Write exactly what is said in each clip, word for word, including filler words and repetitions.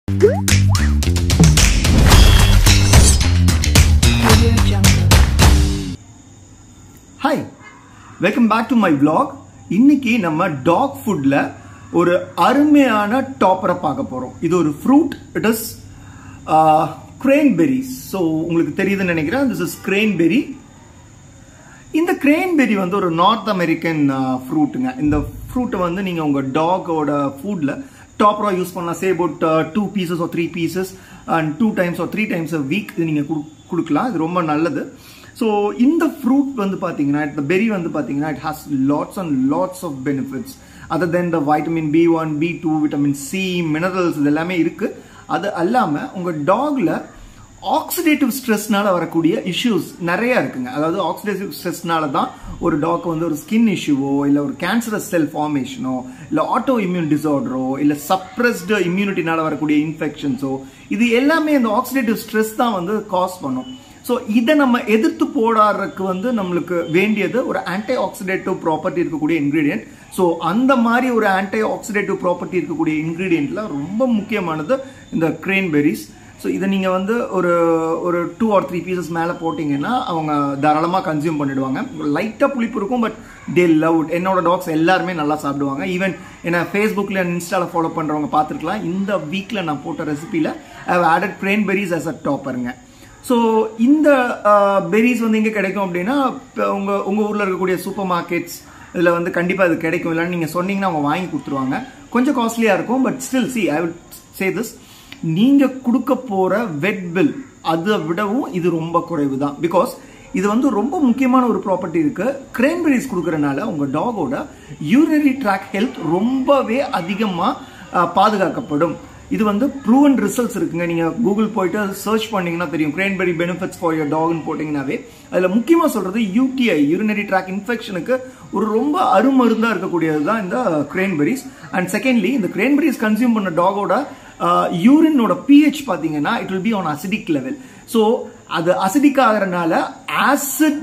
Hi, welcome back to my vlog. இன்னைக்கு நம்ம talk ஃபுட்ல ஒரு அருமையான டாப்பரை பார்க்க போறோம். இது ஒரு fruit. It is cranberries. So உங்களுக்கு தெரியுதுன்னு நினைக்கிறேன். This is cranberry. இந்த cranberry வந்து ஒரு நார்த் அமெரிக்கன் ஃப்ரூட்டுங்க. இந்த ஃப்ரூட்டை வந்து நீங்க உங்க டாகோட ஃபுட்ல டாப்பரா யூஸ் பண்ணலாம். Say about two pieces or three pieces and two times or three times a week இது நீங்க கொடுக்கலாம். இது ரொம்ப நல்லது. ஸோ இந்த ஃப்ரூட் வந்து பார்த்தீங்கன்னா இந்த பெரி வந்து பார்த்தீங்கன்னா it has lots and lots of benefits. Other than the vitamin B one B two vitamin C minerals இது எல்லாமே இருக்கு. அது அல்லாமல் உங்கள் டாக்ல ஆக்சிடேட்டிவ் ஸ்ட்ரெஸ்னால வரக்கூடிய இஷ்யூஸ் நிறைய இருக்குங்க. அதாவது ஆக்சிடேட்டிவ் ஸ்ட்ரெஸ்னால தான் ஒரு டாக் வந்து ஒரு ஸ்கின் இஷ்யூவோ இல்லை ஒரு கேன்சரஸ் செல் ஃபார்மேஷனோ இல்லை ஆட்டோ இம்யூன் டிசார்டரோ இல்லை சப்ரெஸ்டு இம்யூனிட்டினால வரக்கூடிய இன்ஃபெக்ஷன்ஸோ இது எல்லாமே இந்த ஆக்சிடேட்டிவ் ஸ்ட்ரெஸ் தான் வந்து காஸ் பண்ணும். ஸோ இதை நம்ம எதிர்த்து போடாறதுக்கு வந்து நம்மளுக்கு வேண்டியது ஒரு ஆன்டி ஆக்சிடேட்டிவ் ப்ராப்பர்ட்டி இருக்கக்கூடிய இன்க்ரீடியன்ட். ஸோ அந்த மாதிரி ஒரு ஆன்டி ஆக்சிடேட்டிவ் ப்ராப்பர்ட்டி இருக்கக்கூடிய இன்க்ரீடியன்ட்ல ரொம்ப முக்கியமானது இந்த cranberries. ஸோ இதை நீங்கள் வந்து ஒரு ஒரு டூ ஆர் த்ரீ பீசஸ் மேலே போட்டிங்கன்னா அவங்க தாராளமாக கன்சியூம் பண்ணிடுவாங்க. லைட்டாக புளிப்பு இருக்கும், பட் தே லவ் இட். என்னோட டாக்ஸ் எல்லாருமே நல்லா சாப்பிடுவாங்க. ஈவன் என்ன ஃபேஸ்புக்கில் அண்ட் இன்ஸ்டாவில் ஃபாலோ பண்ணுறவங்க பார்த்துருக்கலாம். இந்த வீக்கில் நான் போட்ட ரெசிபியில் I have added cranberries as a டாப்பருங்க. ஸோ இந்த பெரிஸ் வந்து எங்கே கிடைக்கும் அப்படின்னா உங்கள் உங்கள் ஊரில் இருக்கக்கூடிய சூப்பர் மார்க்கெட்ஸ் இதில் வந்து கண்டிப்பாக இது கிடைக்கும். இல்லைன்னு நீங்கள் சொன்னீங்கன்னா அவங்க வாங்கி கொடுத்துருவாங்க. கொஞ்சம் காஸ்ட்லியாக இருக்கும், but still see I will say this, நீங்கள் கொடுக்க போகிற வெட் பில் அதை விடவும் இது ரொம்ப குறைவு தான். பிகாஸ் இது வந்து ரொம்ப முக்கியமான ஒரு ப்ராப்பர்ட்டி இருக்கு. cranberries கொடுக்கறனால உங்கள் டாகோட யூரினரி tract ஹெல்த் ரொம்பவே அதிகமாக பாதுகாக்கப்படும். இது வந்து ப்ரூவன் ரிசல்ட்ஸ் இருக்குங்க. நீங்க கூகுள் போயிட்டு சர்ச் பண்ணீங்கன்னா தெரியும். cranberry benefits for your dog போட்டீங்கன்னாவே அதுல முக்கியமா சொல்றது யூடிஐ யூரினரி tract இன்ஃபெக்ஷனுக்கு ஒரு ரொம்ப அருமருந்தா இருக்கக்கூடியது தான் இந்த cranberries. அண்ட் செகண்ட்லி இந்த cranberries கன்சியூம் பண்ண டாகோட யூரினோட பிஹெச் பாத்தீங்கன்னா it will be on acidic level. So அது அசிடிக் ஆகிறனால ஆசிட்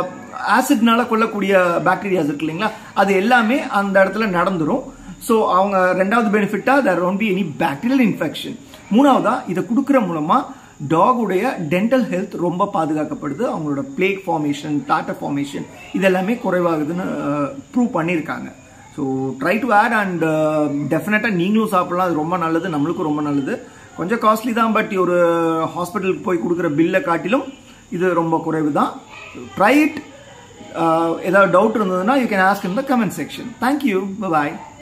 ஆசிட்னால கொள்ளக்கூடிய பாக்டீரியாஸ் இருக்கு இல்லைங்களா, அது எல்லாமே அந்த இடத்துல நடந்துரும். ஸோ அவங்க ரெண்டாவது பெனிஃபிட்டா there won't be any bacterial infection. மூணாவதா இதை கொடுக்குற மூலமா டாகுடைய டென்டல் ஹெல்த் ரொம்ப பாதுகாக்கப்படுது. அவங்களோட பிளேக் ஃபார்மேஷன் டாட்டர் ஃபார்மேஷன் இதெல்லாமே குறைவாகுதுன்னு ப்ரூவ் பண்ணியிருக்காங்க. So try to add and டெஃபினட்டா நீங்களும் சாப்பிடலாம். அது ரொம்ப நல்லது, நம்மளுக்கும் ரொம்ப நல்லது. கொஞ்சம் காஸ்ட்லி தான், பட் ஒரு ஹாஸ்பிட்டலுக்கு போய் கொடுக்குற பில்லை காட்டிலும் இது ரொம்ப குறைவு தான். Try it. ஏதாவது டவுட் இருந்ததுன்னா you can ask in the comment section. Thank you, bye bye.